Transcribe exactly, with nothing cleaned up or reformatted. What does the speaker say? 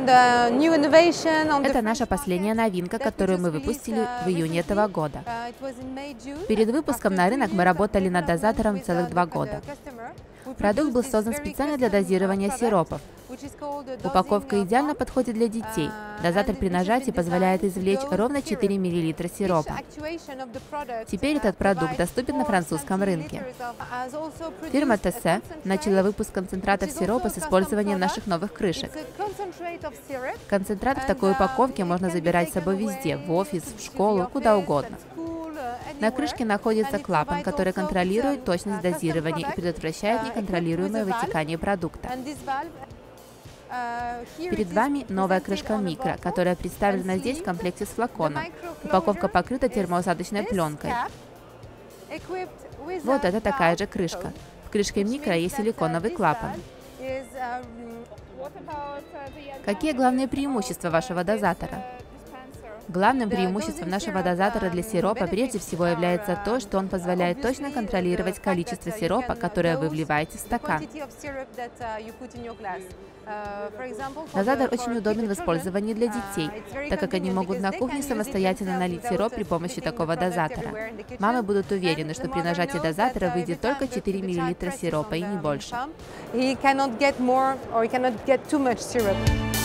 Это наша последняя новинка, которую мы выпустили в июне этого года. Перед выпуском на рынок мы работали над дозатором целых два года. Продукт был создан специально для дозирования сиропов. Упаковка идеально подходит для детей. Дозатор при нажатии позволяет извлечь ровно четыре миллилитра сиропа. Теперь этот продукт доступен на французском рынке. Фирма Тессе начала выпуск концентратов сиропа с использованием наших новых крышек. Концентрат в такой упаковке можно забирать с собой везде, в офис, в школу, куда угодно. На крышке находится клапан, который контролирует точность дозирования и предотвращает неконтролируемое вытекание продукта. Перед вами новая крышка микро, которая представлена здесь в комплекте с флаконом. Упаковка покрыта термоусадочной пленкой. Вот это такая же крышка. В крышке микро есть силиконовый клапан. Какие главные преимущества вашего дозатора? Главным преимуществом нашего дозатора для сиропа прежде всего является то, что он позволяет точно контролировать количество сиропа, которое вы вливаете в стакан. Дозатор очень удобен в использовании для детей, так как они могут на кухне самостоятельно налить сироп при помощи такого дозатора. Мамы будут уверены, что при нажатии дозатора выйдет только четыре миллилитра сиропа и не больше.